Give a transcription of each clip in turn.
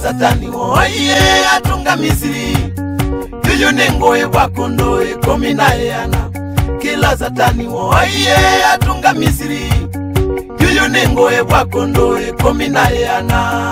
Satani oye atunga Misiri yuyu nengoe bwakondo ekominayana kila Satani oye atunga Misiri yuyu nengoe bwakondo ekominayana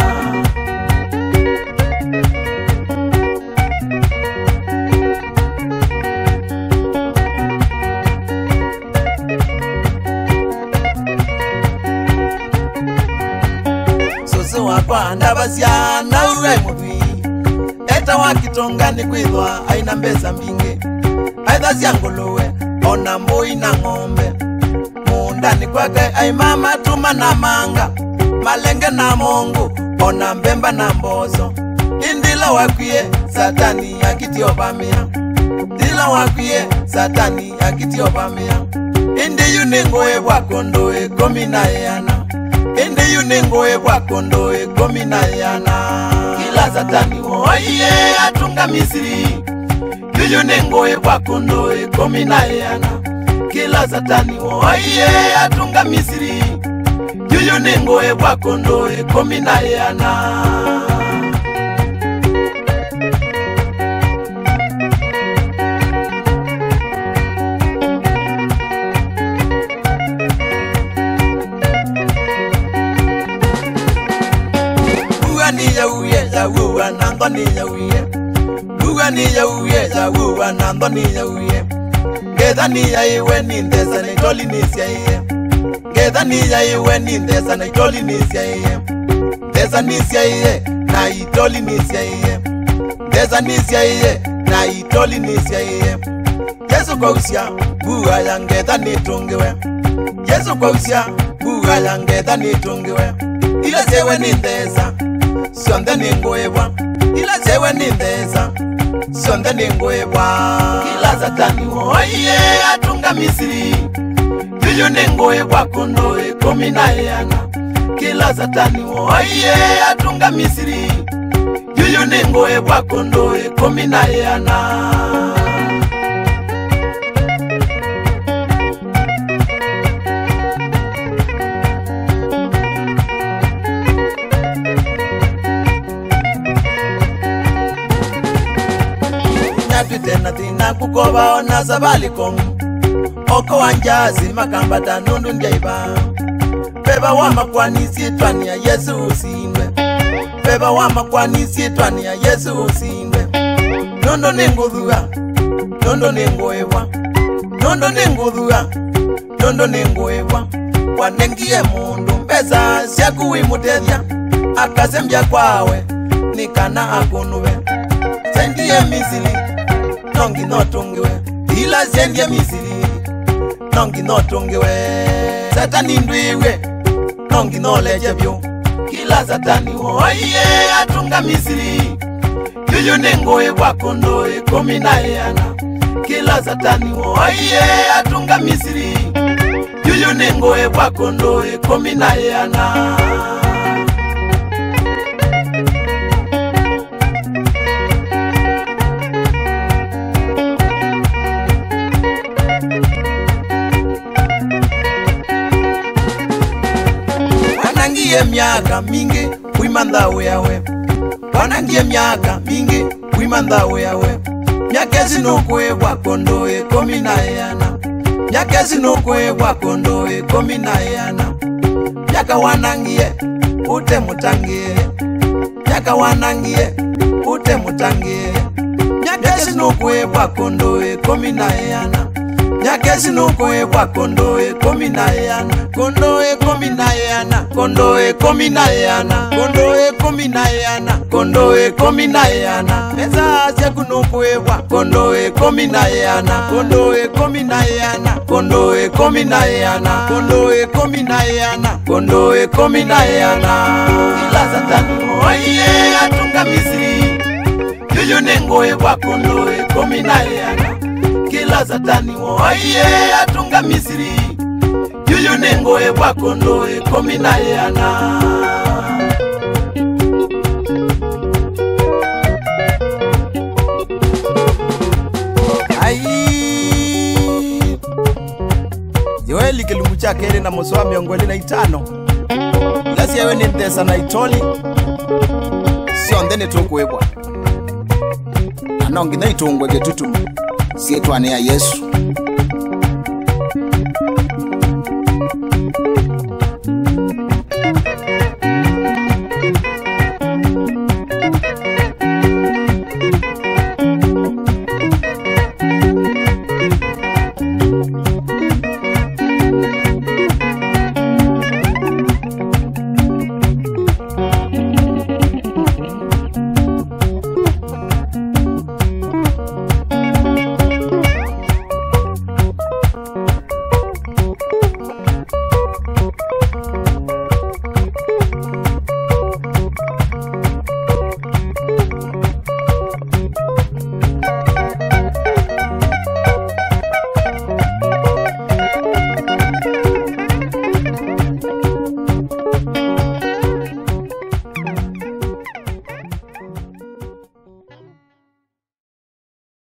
Wakwa ndabasya na uwe mudwi eta wakitongani kwithwa aina mbesa mbingi aitha cia nguluwe ona mbui na ng'ombe mundani kwake ai mama tuma na manga malenge na mongo ona mbemba na mbozo indila wakwie Satani akitiopamia ndila wakwie Satani akitiopamia indi yuningoe bwakondo ekominayana ende yunengoe bwakondo ekominayana kila Satani oye atunga Misiri yuyu nengoe bwakondo ekominayana kila Satani oye atunga Misiri yuyu nengoe bwakondo ekominayana Uwa nandoni ya uye Uwa ni ya uye ya uwa nandoni ya uye Ngeda ni ya iwe nindesa na itoli nisi ya iye Ngeda ni ya iwe nindesa na itoli nisi ya iye Ndesa nisi ya iye na itoli nisi ya iye Ndesa nisi ya iye na itoli nisi ya iye Yesu kwa usia uwa ya ngeda nitungiwe Yesu kwa usia uwa ya ngeda nitungiwe Ila sewe nindesa Sionde ningoebwa ila sewe nindesa Sionde ningoebwa kila Satani oye atunga Misiri yuyu nengoebwa kondo ekominayana kila Satani oye atunga Misiri yuyu nengoebwa kondo ekominayana Tena tina kukoba ona sabali kong Oko wanjazi makambata nundu njaiba Beba wama kwani sietwani ya Yesu usindwe Beba wama kwani sietwani ya Yesu usindwe Nondo nengudhua Nondo nengoewa Nondo nengudhua Nondo nengoewa Wanengie mundu mbeza siaku imutethia Akasembia kwawe Nikana akunuwe Sendie Misiri Nongi notungiwe ila zendye Misiri Nongi notungiwe Satani ndwiwe Nongi nolejebyo kila Satani oye atunga Misiri yuyu nengoe bwakondo ekominayana kila Satani oye atunga Misiri yuyu nengoe bwakondo ekominayana miaka mingi wimandhawe yawe wanangie miaka mingi wimandhawe yawe myakezi nukwe bwakondo ekominayana myakezi nukwe bwakondo ekominayana myaka wanangie ute mutangie myaka wanangie ute mutangie myakezi nukwe bwakondo ekominayana Nyakezi nukwe bwakondo ekominayana kondo ekominayana kondo ekominayana kondo ekominayana kondo ekominayana Meza siaku nukwe bwakondo ekominayana kondo ekominayana kondo ekominayana kondo ekominayana kondo ekominayana kila Satani oye atunga Misiri yuyu nengoe bwakondo ekominayana kila Satani oye atunga Misiri yuyu nengoe bwakondo ekominayana Yoeli kilungu chake na moswa 25 Lasi yawe ni ndesa na itoli yene tokwebwa anongi naitongwe getutum sietwane ya Yesu